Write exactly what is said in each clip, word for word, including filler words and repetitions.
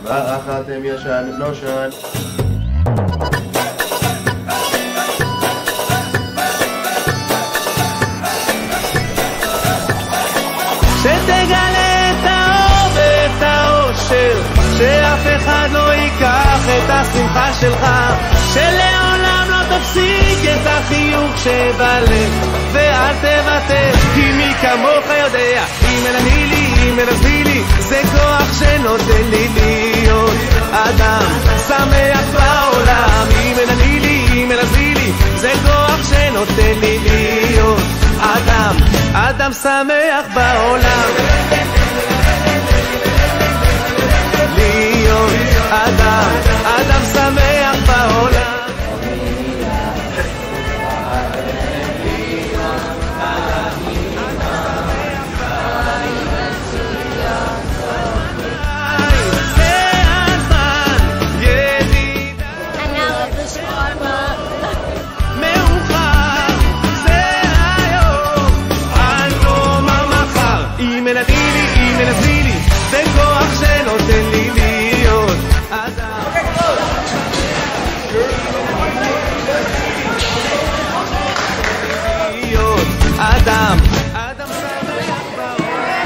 אכלתם ישן נושן. שתגלה את האור ואת האושר, שאף אחד לא ייקח את השמחה שלך, שלעולם לא תפסיק את החיוך שבלב, ואל תוותר, כי מי כמוך יודע, אם אין אני לי, אם אין עזבי לי, זה כוח שנותן לי להיות אדם שמח בעולם. אם אין אני לי, אם אין עזבי לי, זה כוח שנותן לי להיות אדם, אדם שמח בעולם. להיות אדם, אדם שמח בעולם. אדם, אדם שמח בעולם.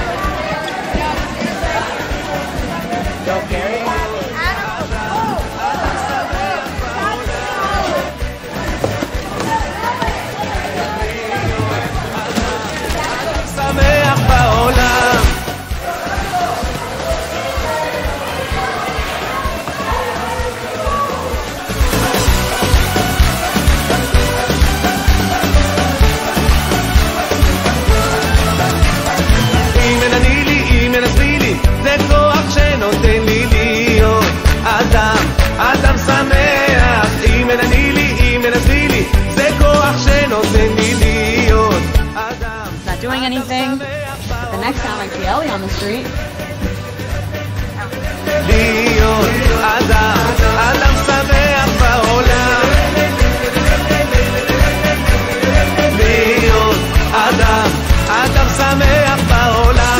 שמח בעולם. אדם, אדם שמח, אם אין אני לי, אם אין עזבי לי, זה כוח שנותן לי להיות אדם. Not doing anything. The next time I see Ellie on the street. להיות אדם, אדם שמח בעולם. להיות אדם, אדם שמח בעולם.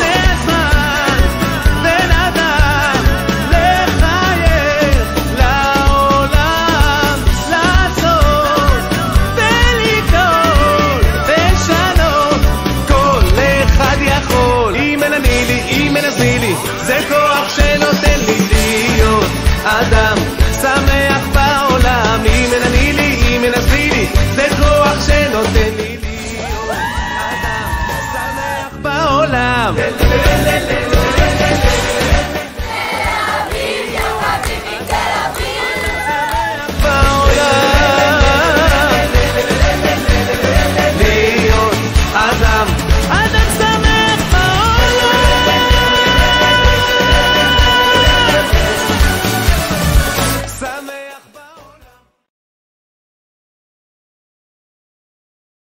זה כוח שנותן לי להיות אדם שמח בעולם. אם אין אני לי, אם אין עזבי לי, זה כוח שנותן לי להיות אדם שמח בעולם.